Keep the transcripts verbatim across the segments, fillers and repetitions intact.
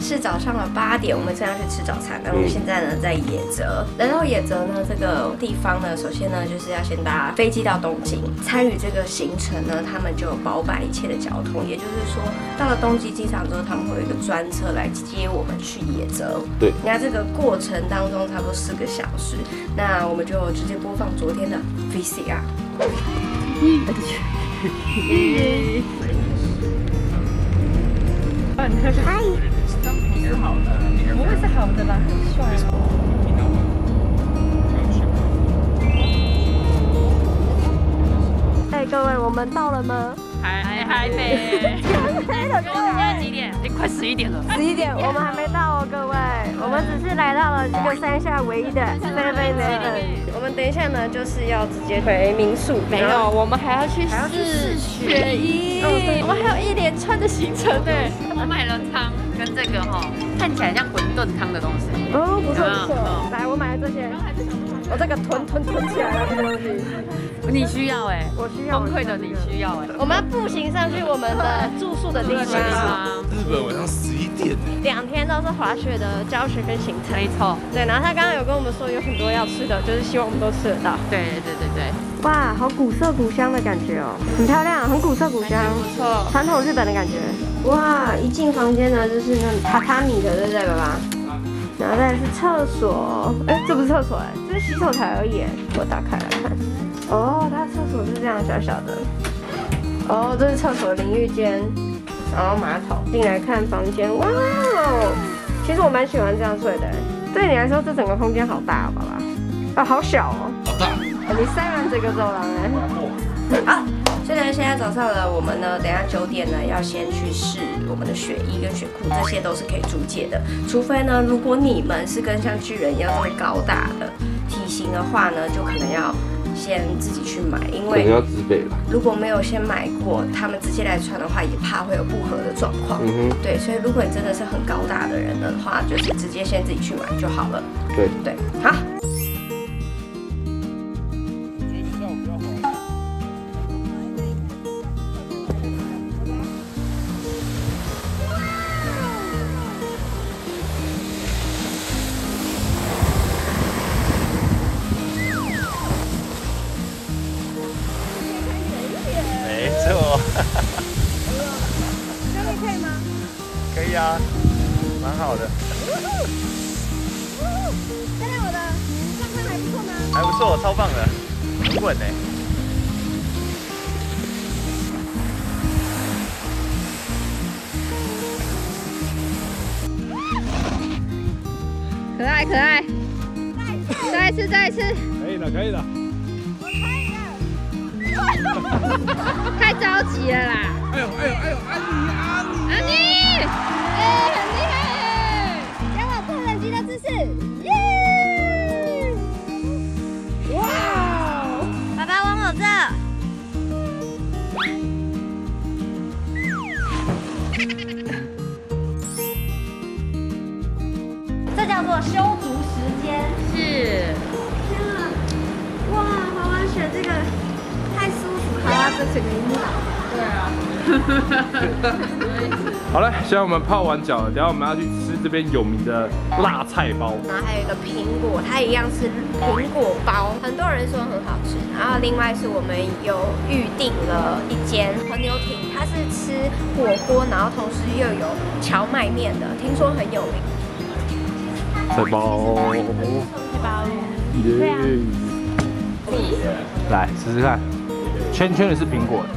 是早上的八点，我们正要去吃早餐。那我们现在呢在野泽，来到野泽呢这个地方呢，首先呢就是要先搭飞机到东京。参与这个行程呢，他们就有包办一切的交通，也就是说，到了东京机场之后，他们会有一个专车来接我们去野泽。对，那这个过程当中差不多四个小时，那我们就直接播放昨天的 V C R。嗯， 啊，你看是，嗨，是好的，不会是好的啦，很帅。 哎，各位，我们到了吗？ 还还没。 黑了， 现在几点？哎，快十一点了。 十一点，我们还没到哦，各位。我们只是来到了这个山下唯一的 seven eleven。我们等一下呢，就是要直接回民宿。 没有，我们还要去试雪衣。我们还有一连串的行程呢。我买了汤跟这个哈，看起来像馄饨汤的东西。 哦，不错不错。来，我买了这些。我这个囤囤囤起来了，这个东西。 你需要哎， 我需要。 崩溃的你需要哎。 我们要步行上去我们的住宿的地方。 日本晚上十一点。 两天都是滑雪的教学跟行程。 没错。对， 然后他刚刚有跟我们说有很多要吃的，就是希望我们都吃得到。 对对对对。 哇，好古色古香的感觉哦，很漂亮，很古色古香， 不错， 传统日本的感觉。哇，一进房间呢，就是那种榻榻米的，对不对，爸爸？然后再来是厕所，哎，这不是厕所哎，这是洗手台而已。我打开来看，哦，它厕所是这样小小的。哦，这是厕所淋浴间，然后马桶。进来看房间，哇哦，其实我蛮喜欢这样睡的。对你来说，这整个空间好大哦，爸爸。啊，好小哦。 好大。 你塞完这个走廊哎。好。虽然现在早上呢，我们呢，等下九点呢要先去试我们的雪衣跟雪裤，这些都是可以租借的。除非呢，如果你们是跟像巨人一样这么高大的体型的话呢，就可能要先自己去买，因为要自备了。 如果没有先买过，他们直接来穿的话，也怕会有不合的状况。嗯哼。对，所以如果你真的是很高大的人的话，就是直接先自己去买就好了。对对，好。 没错。 这样可以吗？ 可以啊，蛮好的。 现在我的状态还不错吗？ 还不错，超棒的，很稳哎。 可爱可爱，再一次再一次， 可以的可以的。 太着急了啦！ 哎呦哎呦哎呦，安妮安妮安妮，哎，很厉害哎！ 教我破人机的姿势，耶！哇！爸爸往我这。这叫做修足时间。是。天啊！哇，滑完雪这个。太舒服，好啊，这是个引导。对啊。 好了，现在我们泡完脚了，等下我们要去吃这边有名的辣菜包。 然后还有一个苹果，它一样是苹果包，很多人说很好吃。然后另外是我们有预定了一间和牛亭，它是吃火锅，然后同时又有荞麦面的，听说很有名。 菜包。 菜包。 对啊。来试试看。圈圈的是苹果。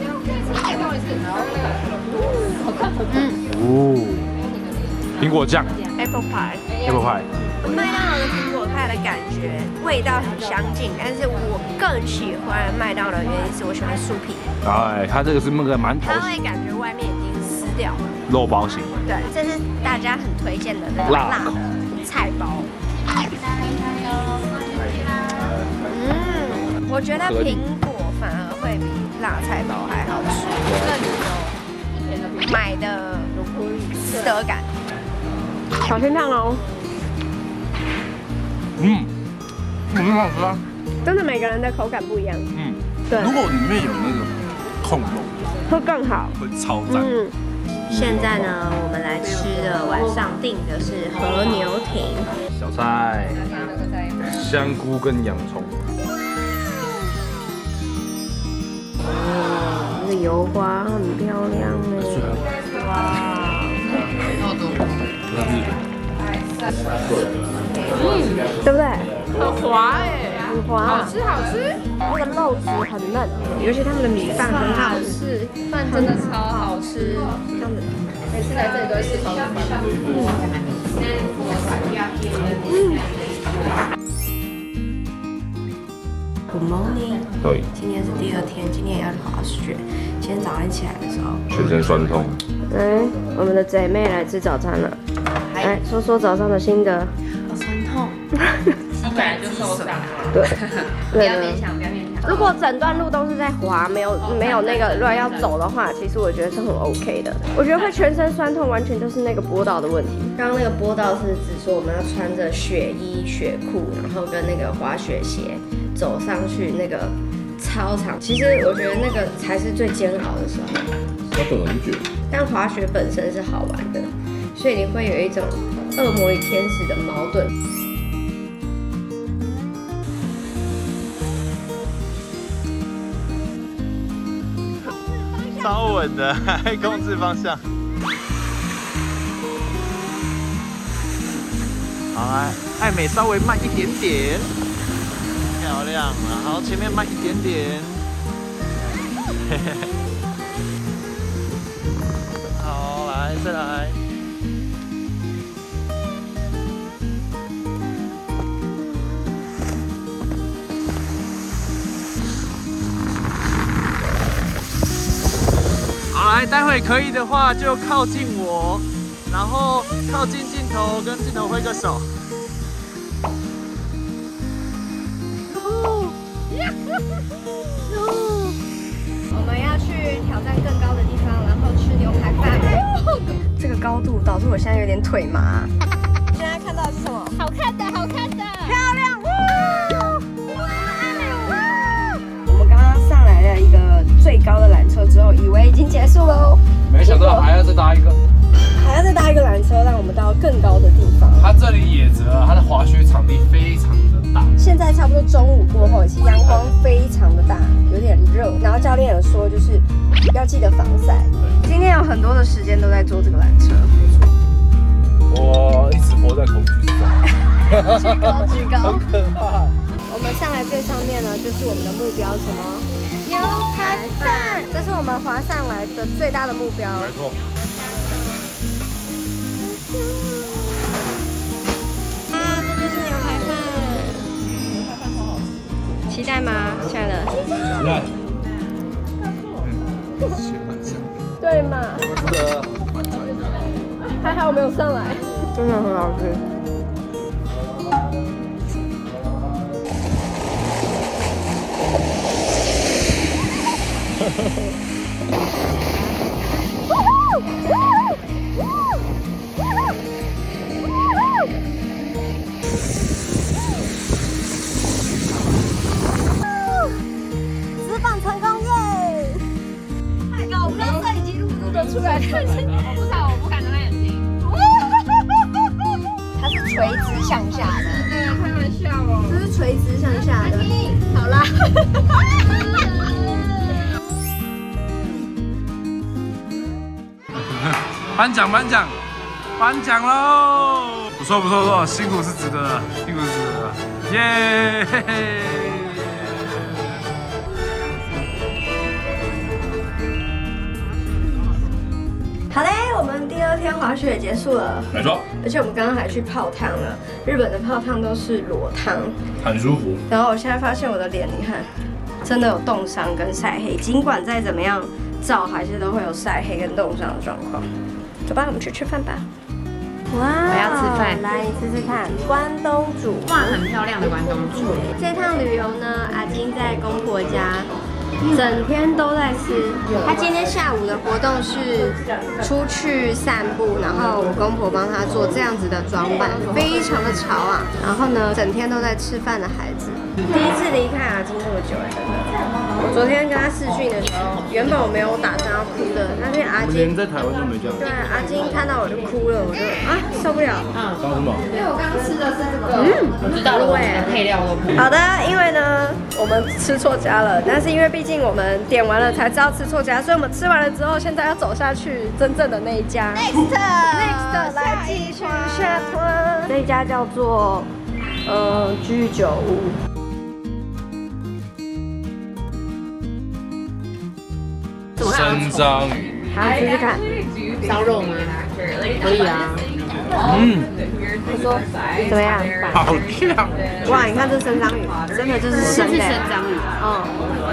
嗯。哦。苹果酱。 Apple pie。 Apple pie。 麦当劳的苹果派的感觉，味道很相近，但是我更喜欢麦当劳的原因是我喜欢酥皮。哎， 它这个是那个馒头。 它会感觉外面已经撕掉了。 肉包型。对， 这是大家很推荐的那个辣的菜包。嗯，我觉得苹果反而会比辣菜包还好吃，更有买的值得感。小心烫哦。 嗯，很好吃啊。 真的每个人的口感不一样。嗯，对。 如果里面有那个控肉， 会更好， 会超赞。嗯， 现在呢，我们来吃的晚上订的是和牛艇。 小菜，香菇跟洋葱。 哦，这个油花很漂亮哎。哇。 好多。 嗯，对不对？ 很滑哎， 很滑， 好吃好吃。 那个肉质很嫩，尤其他们的米饭很好吃， 饭真的超好吃。 这样子， 每次来这里都会吃超多饭。 嗯。Good morning。 对。 今天是第二天，今天也要滑雪。今天早上起来的时候， 全身酸痛。 哎，我们的姐妹来吃早餐了。来说说早上的心得。 好酸痛，膝盖就受伤。 对， 不要勉强，不要勉强。 如果整段路都是在滑，没有没有那个乱要走的话，其实我觉得是很 OK 的。我觉得会全身酸痛，完全就是那个坡道的问题。刚刚那个坡道是指说我们要穿着雪衣、雪裤，然后跟那个滑雪鞋走上去那个操场。其实我觉得那个才是最煎熬的时候。 要等很久。 但滑雪本身是好玩的，所以你会有一种恶魔与天使的矛盾。 超稳的，还控制方向。好，爱爱美稍微慢一点点，漂亮了。好，前面慢一点点。好，来再来。好，来，待会可以的话就靠近我，然后靠近镜头，跟镜头挥个手。 我们要去挑战更高的地方，然后吃牛排饭。这个高度导致我现在有点腿麻。现在看到的是什么？ 好看的，好看的， 漂亮！哇！我们刚刚上来了一个最高的缆车之后，以为已经结束喽， 没想到还要再搭一个， 还要再搭一个缆车，让我们到更高的地方。 它这里野泽，它的滑雪场地非常的大。 现在差不多中午过后，其实阳光非常的大，有点热。然后教练有说，就是要记得防晒。今天有很多的时间都在坐这个缆车。 我一直活在恐惧之中。 居高居高， 好可怕。 我们上来最上面呢，就是我们的目标什么？牛排饭，这是我们滑上来的最大的目标。 没错。 啊，这就是牛排饭。期待吗，亲爱的？ 期待。 对嘛？还好我没有上来，真的很好吃。释放成功耶！太高，我不知道摄影机录不录得出来。 我不知道，我不敢睁开眼睛。 它是垂直向下的。 对啊，开玩笑哦。 这是垂直向下的。好啦。 颁奖颁奖颁奖喽！不错不错不错，辛苦是值得的，辛苦是值得的，耶！嘿嘿。 好嘞，我们第二天滑雪结束了， 没错， 而且我们刚刚还去泡汤了。日本的泡汤都是裸汤， 很舒服。 然后我现在发现我的脸，你看，真的有冻伤跟晒黑，尽管再怎么样照，还是都会有晒黑跟冻伤的状况。走吧，我们去吃饭吧。哇， 我要吃饭来，你试试看，关东煮。 哇，很漂亮的关东煮。 这趟旅游呢，阿金在公婆家整天都在吃。他今天下午的活动是出去散步，然后我公婆帮他做这样子的装扮，非常的潮啊。然后呢，整天都在吃饭的孩子。 第一次离开阿金这么久，真的。我昨天跟他视讯的时候，原本我没有打算要哭的，但是阿金连在台湾都没这样。 对，阿金看到我就哭了，我就啊受不了。 讲什么？ 因为我刚刚吃的是这个，嗯，我知道了，我们的配料都不好的，因为呢我们吃错家了，但是因为毕竟我们点完了才知道吃错家，所以我们吃完了之后，现在要走下去真正的那一家。Next Next 来继续下团，这一家叫做呃居酒屋。 生章鱼， 好，试试看。 烧肉吗？可以啊。 嗯， 他说怎么样？ 好呛。 哇，你看这生章鱼，真的就是生的。 这是生章鱼， 嗯。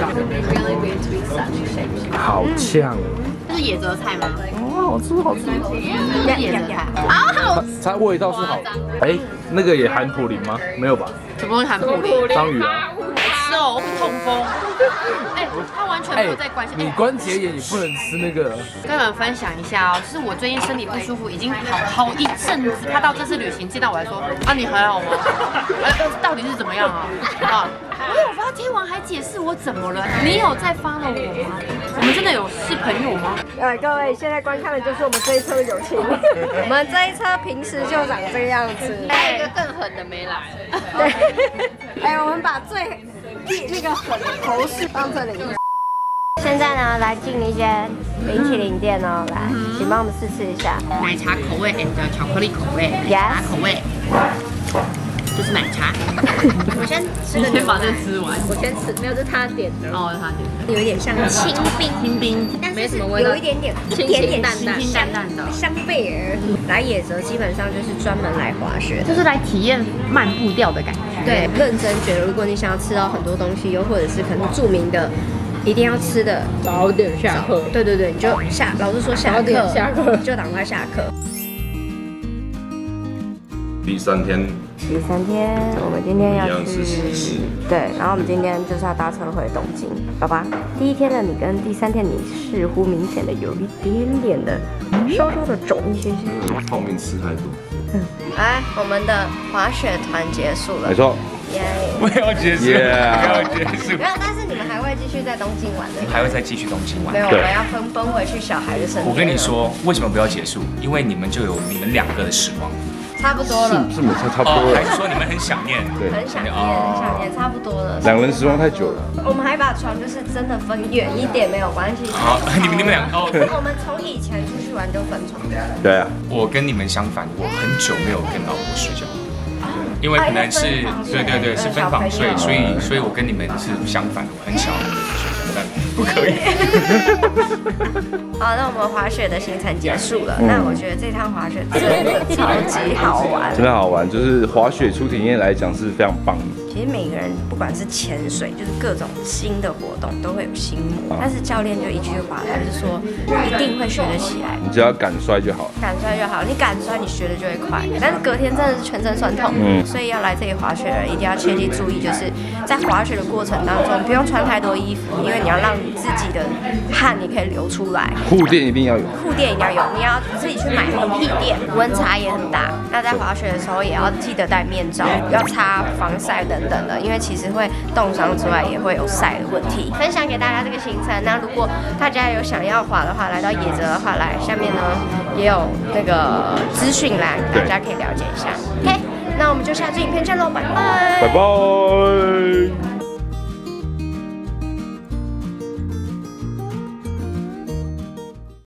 好呛。 这是野泽菜吗？ 哦，好吃好吃。 这是野泽菜。好好。 它味道是好的。哎，那个也含普林吗？没有吧？ 什么含普林？ 章鱼啊。 吃哦，我会痛风。哎，他完全没有在关心。 你关节炎也不能吃那个。 跟你们分享一下哦，就是我最近身体不舒服，已经好好一阵子。他到这次旅行见到我来说，啊，你还好吗？哎，到底是怎么样啊？啊，我有发天王还解释我怎么了？你有在follow我吗？我们真的有是朋友吗？ 哎，各位现在观看的就是我们这一车的友情。我们这一车平时就长这个样子。 还有一个更狠的没来。 对。哎，我们把最那个狠的头饰放这里。现在呢，来进一间冰淇淋店哦，来，请帮我们试吃一下。 奶茶口味 and 巧克力口味，奶茶口味，就是奶茶。我先吃个，先把这个吃完。我先吃，没有，这是他点的。哦，是他点的，有一点像清冰，清冰，没什么味道，有一点点，一点点淡淡、清淡淡的香贝儿。来野泽基本上就是专门来滑雪， 就是来体验慢步调的感觉。 对，认真觉得，如果你想要吃到很多东西，又或者是可能著名的。一定要吃的， 早点下课。 对对对，你就下，老师说下课，下课就赶快下课。 第三天， 第三天，我们今天要去，对，然后我们今天就是要搭车回东京，爸爸。第一天的你跟第三天你似乎明显的有一点点的，稍稍的肿一些些。 泡面吃太多。 嗯，来，我们的滑雪团结束了。 没错。 耶！ 不要结束，不要结束。 没有，但是你们还会继续在东京玩的。 还会再继续东京玩。 没有，我们要分分回去小孩的身边。 我跟你说，为什么不要结束？因为你们就有你们两个的时光。 差不多了。 是是没差差不多了。 还是说你们很想念？ 对， 很想念，很想念，差不多了。 两人时光太久了。 我们还把床就是真的分远一点没有关系。 好，你们你们两个哦。 我们从以前出去玩就分床。 对啊。 我跟你们相反，我很久没有跟老婆睡觉。因为可能是对对对是分房睡，所以所以我跟你们是相反的，我很想要跟你们睡觉，但不可以。 好，那我们滑雪的行程结束了。那我觉得这趟滑雪真的超级好玩， 真的好玩，就是滑雪初体验来讲是非常棒的。 其实每个人不管是潜水，就是各种新的活动都会有心魔，但是教练就一句话，他就说一定会学得起来， 你只要敢摔就好了， 敢摔就好，你敢摔你学的就会快，但是隔天真的是全身酸痛，嗯，所以要来这里滑雪的人一定要切记注意，就是在滑雪的过程当中不用穿太多衣服，因为你要让你自己的汗你可以流出来， 护垫一定要有， 护垫一定要有，你要自己去买那个屁垫，温差也很大，那在滑雪的时候也要记得戴面罩，要擦防晒等等的，因为其实会冻伤之外，也会有晒的问题。分享给大家这个行程。那如果大家有想要滑的话，来到野泽的话，来下面呢也有那个资讯栏，大家可以了解一下。OK， 那我们就下支影片见喽，拜拜。 拜拜。